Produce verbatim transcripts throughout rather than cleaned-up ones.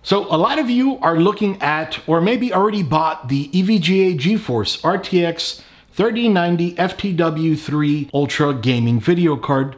So a lot of you are looking at, or maybe already bought, the E V G A Geforce R T X thirty ninety F T W three Ultra Gaming video card,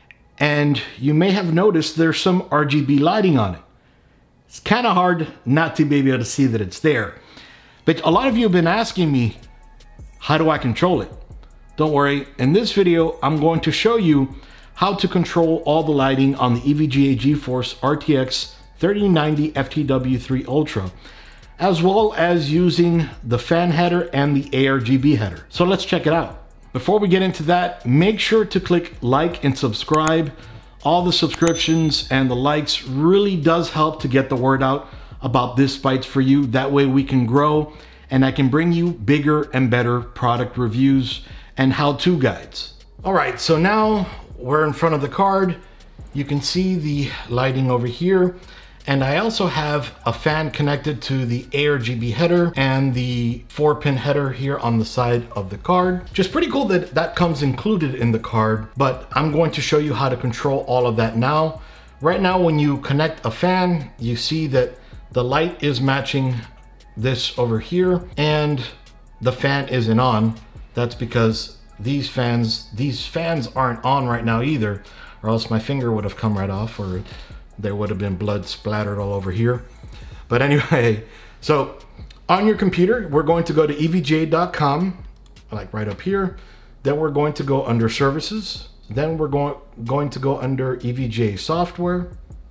and you may have noticed there's some R G B lighting on it. It's kind of hard not to be able to see that it's there. But a lot of you have been asking me, how do I control it? Don't worry, in this video, I'm going to show you how to control all the lighting on the E V G A Geforce R T X thirty ninety F T W three Ultra, as well as using the fan header and the A R G B header. So let's check it out. Before we get into that, make sure to click like and subscribe. All the subscriptions and the likes really does help to get the word out about this Bytes for you. That way we can grow and I can bring you bigger and better product reviews and how-to guides. All right, so now we're in front of the card. You can see the lighting over here. And I also have a fan connected to the A R G B header and the four pin header here on the side of the card. Just pretty cool that that comes included in the card, but I'm going to show you how to control all of that now. Right now, when you connect a fan, you see that the light is matching this over here and the fan isn't on. That's because these fans, these fans aren't on right now either, or else my finger would have come right off, or there would have been blood splattered all over here. But anyway, so on your computer, we're going to go to E V G A dot com, like right up here. Then we're going to go under services. Then we're going, going to go under E V G A software.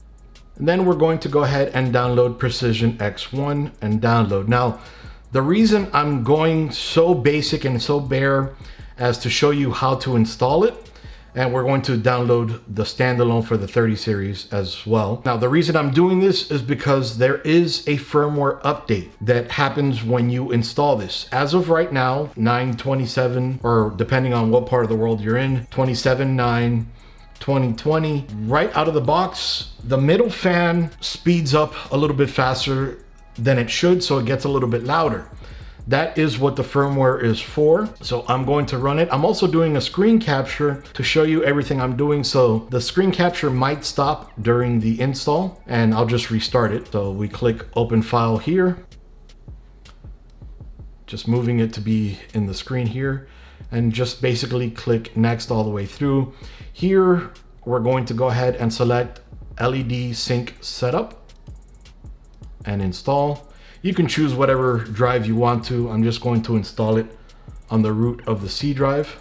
And then we're going to go ahead and download Precision X one and download. Now, the reason I'm going so basic and so bare as to show you how to install it, and we're going to download the standalone for the thirty series as well. Now, the reason I'm doing this is because there is a firmware update that happens when you install this. As of right now, nine twenty-seven, or depending on what part of the world you're in, twenty-seven nine twenty twenty, right out of the box, the middle fan speeds up a little bit faster than it should, so it gets a little bit louder. That is what the firmware is for. So I'm going to run it. I'm also doing a screen capture to show you everything I'm doing. So the screen capture might stop during the install and I'll just restart it. So we click open file here, just moving it to be in the screen here, and just basically click next all the way through. Here, we're going to go ahead and select L E D sync setup and install. You can choose whatever drive you want to. I'm just going to install it on the root of the C drive.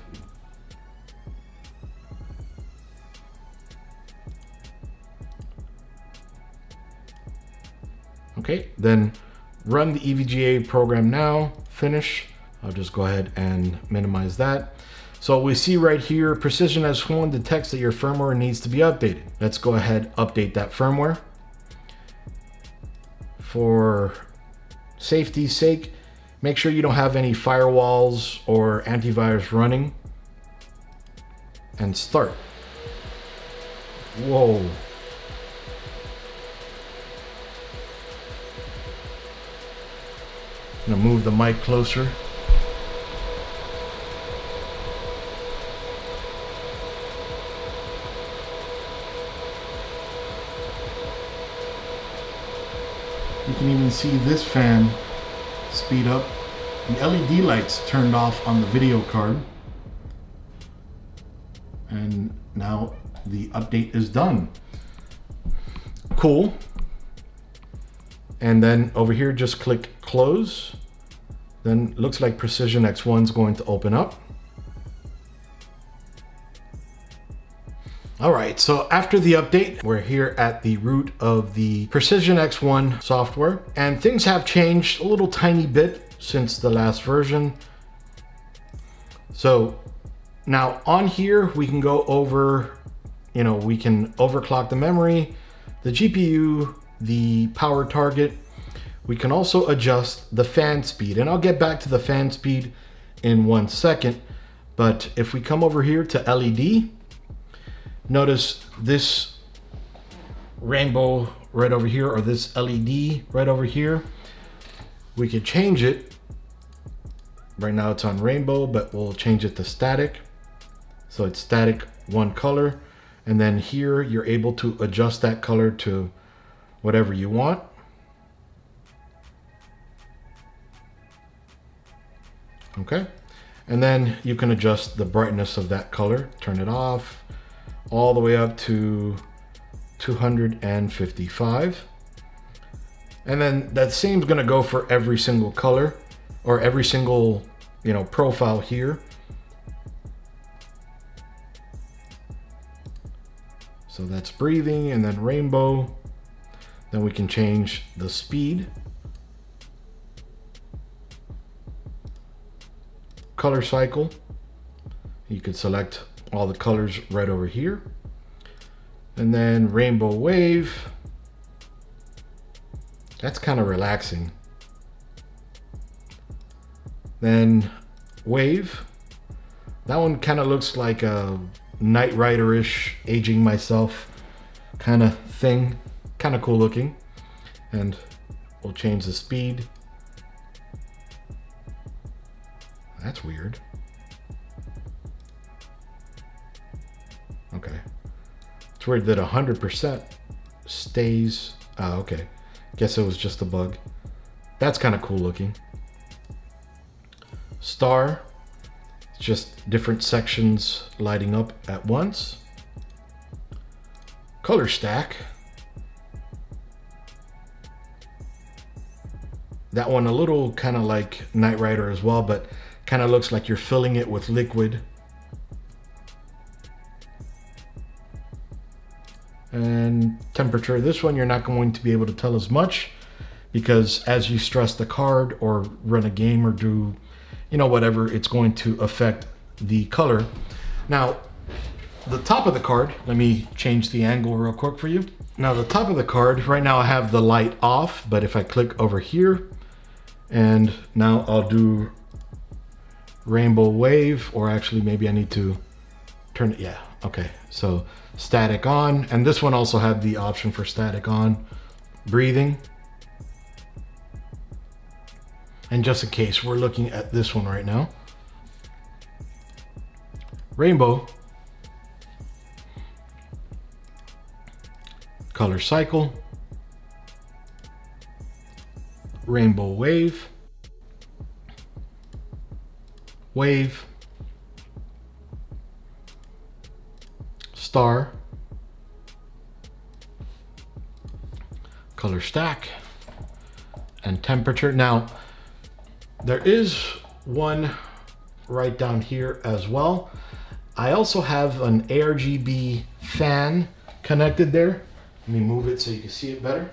Okay, then run the E V G A program now, finish. I'll just go ahead and minimize that. So we see right here, Precision X one detects that your firmware needs to be updated. Let's go ahead, update that firmware. For safety's sake, make sure you don't have any firewalls or antivirus running, and start. Whoa. I'm gonna move the mic closer. You can even see this fan speed up. The L E D lights turned off on the video card. And now the update is done. Cool. And then over here, just click close. Then looks like Precision X one is going to open up. All right, so after the update, we're here at the root of the Precision X one software, and things have changed a little tiny bit since the last version. So now on here, we can go over, you know, we can overclock the memory, the G P U, the power target. We can also adjust the fan speed, and I'll get back to the fan speed in one second. But if we come over here to L E D, notice this rainbow right over here, or this L E D right over here. We could change it. Right now it's on rainbow, but we'll change it to static. So it's static one color. And then here you're able to adjust that color to whatever you want. Okay, and then you can adjust the brightness of that color, turn it off, all the way up to two hundred fifty-five. And then that same is gonna go for every single color or every single, you know, profile here. So that's breathing, and then rainbow. Then we can change the speed. Color cycle. You could select all the colors right over here. And then rainbow wave. That's kind of relaxing. Then wave. That one kind of looks like a Knight Rider-ish, aging myself kind of thing. Kind of cool looking. And we'll change the speed. That's weird. Okay. It's weird that one hundred percent stays. Oh, okay. Guess it was just a bug. That's kind of cool looking. Star. It's just different sections lighting up at once. Color stack. That one a little kind of like Knight Rider as well, but kind of looks like you're filling it with liquid. And temperature, this one you're not going to be able to tell as much, because as you stress the card or run a game or do, you know, whatever, it's going to affect the color. Now, the top of the card, let me change the angle real quick for you. Now the top of the card, right now I have the light off, but if I click over here, and now I'll do rainbow wave, or actually maybe I need to turn it, yeah, okay. So static on, and this one also had the option for static on, breathing. And just in case, we're looking at this one right now. Rainbow. Color cycle. Rainbow wave. Wave. Star. Color stack. And temperature. Now, there is one right down here as well. I also have an A R G B fan connected there. Let me move it so you can see it better.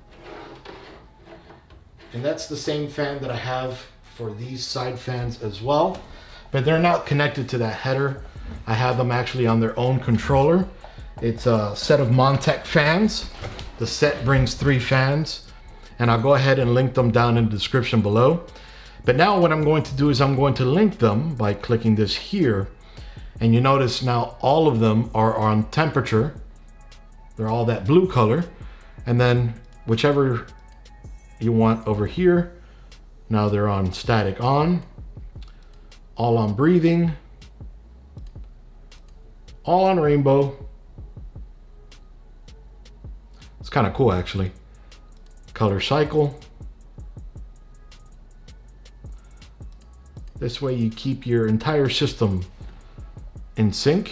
And that's the same fan that I have for these side fans as well, but they're not connected to that header. I have them actually on their own controller. It's a set of Montec fans. The set brings three fans, and I'll go ahead and link them down in the description below. But now what I'm going to do is I'm going to link them by clicking this here. And you notice now all of them are on temperature. They're all that blue color. And then whichever you want over here, now they're on static on, all on breathing, all on rainbow. It's kind of cool actually. Color cycle. This way you keep your entire system in sync.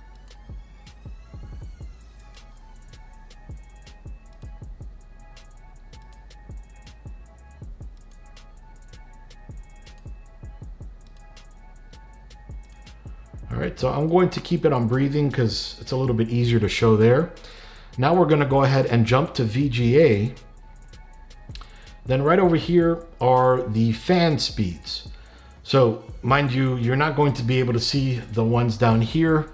All right, so I'm going to keep it on breathing because it's a little bit easier to show there. Now we're gonna go ahead and jump to V G A. Then right over here are the fan speeds. So mind you, you're not going to be able to see the ones down here,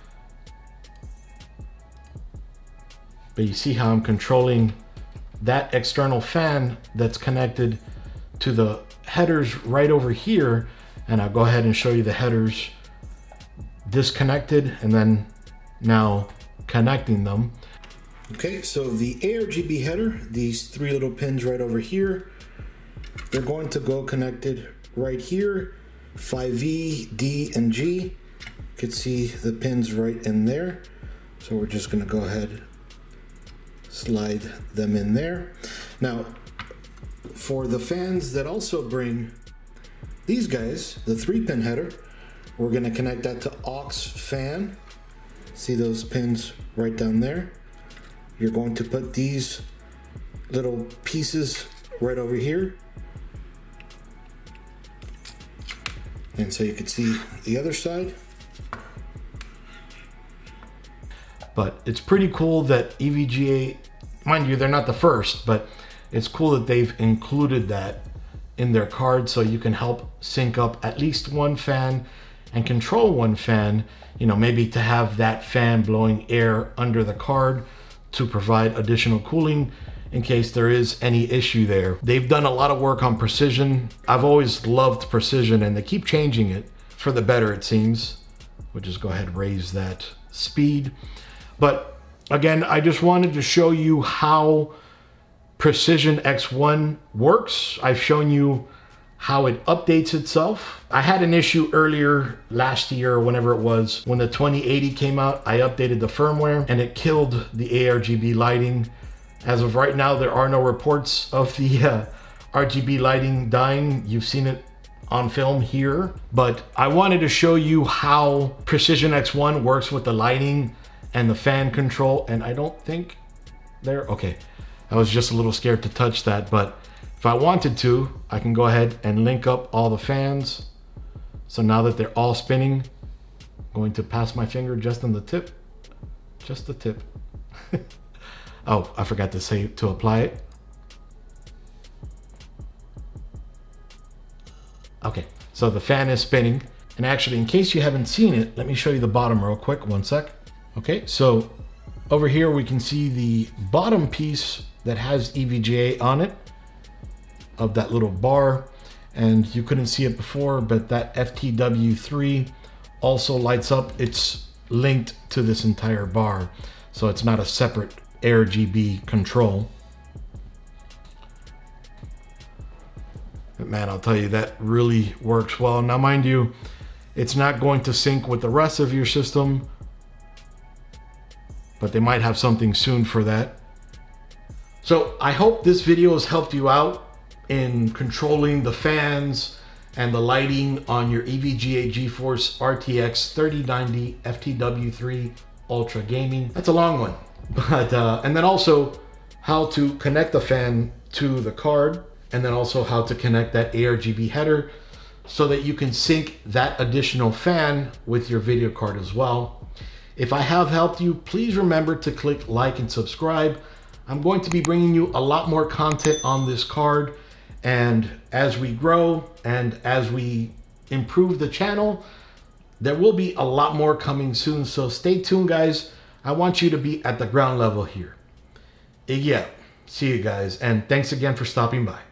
but you see how I'm controlling that external fan that's connected to the headers right over here. And I'll go ahead and show you the headers disconnected and then now connecting them. Okay, so the A R G B header, these three little pins right over here, they're going to go connected right here, five V, D, and G. You can see the pins right in there. So we're just gonna go ahead, slide them in there. Now, for the fans that also bring these guys, the three pin header, we're gonna connect that to aux fan. See those pins right down there? You're going to put these little pieces right over here. And so you can see the other side. But it's pretty cool that E V G A, mind you, they're not the first, but it's cool that they've included that in their card so you can help sync up at least one fan and control one fan, you know, maybe to have that fan blowing air under the card to provide additional cooling in case there is any issue there. They've done a lot of work on precision. I've always loved precision and they keep changing it for the better, it seems. We'll just go ahead and raise that speed. But again, I just wanted to show you how Precision X one works. I've shown you how it updates itself. I had an issue earlier last year, or whenever it was, when the twenty eighty came out, I updated the firmware and it killed the A R G B lighting. As of right now, there are no reports of the uh, R G B lighting dying. You've seen it on film here, but I wanted to show you how Precision X one works with the lighting and the fan control. And I don't think they're, okay. I was just a little scared to touch that, but if I wanted to, I can go ahead and link up all the fans. So now that they're all spinning, I'm going to pass my finger just on the tip, just the tip. Oh, I forgot to say to apply it. Okay, so the fan is spinning. And actually, in case you haven't seen it, let me show you the bottom real quick, one sec. Okay, so over here we can see the bottom piece that has E V G A on it, of that little bar. And you couldn't see it before, but that F T W three also lights up. It's linked to this entire bar. So it's not a separate A R G B control. But man, I'll tell you, that really works well. Now, mind you, it's not going to sync with the rest of your system, but they might have something soon for that. So I hope this video has helped you out in controlling the fans and the lighting on your E V G A Geforce R T X thirty ninety F T W three Ultra Gaming. That's a long one, but uh, and then also how to connect the fan to the card, and then also how to connect that A R G B header so that you can sync that additional fan with your video card as well. If I have helped you, please remember to click like and subscribe. I'm going to be bringing you a lot more content on this card, and as we grow and as we improve the channel, there will be a lot more coming soon. So stay tuned, guys. I want you to be at the ground level here. Yeah, see you guys, and thanks again for stopping by.